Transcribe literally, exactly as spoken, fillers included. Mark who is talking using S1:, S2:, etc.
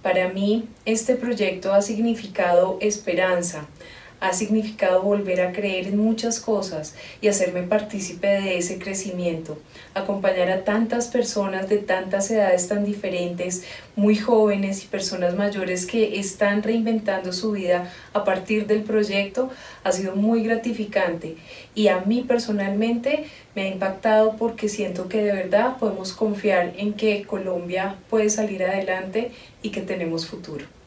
S1: Para mí, este proyecto ha significado esperanza, ha significado volver a creer en muchas cosas y hacerme partícipe de ese crecimiento, acompañar a tantas personas de tantas edades tan diferentes, muy jóvenes y personas mayores que están reinventando su vida a partir del proyecto, ha sido muy gratificante y a mí personalmente me ha impactado porque siento que de verdad podemos confiar en que Colombia puede salir adelante y que tenemos futuro.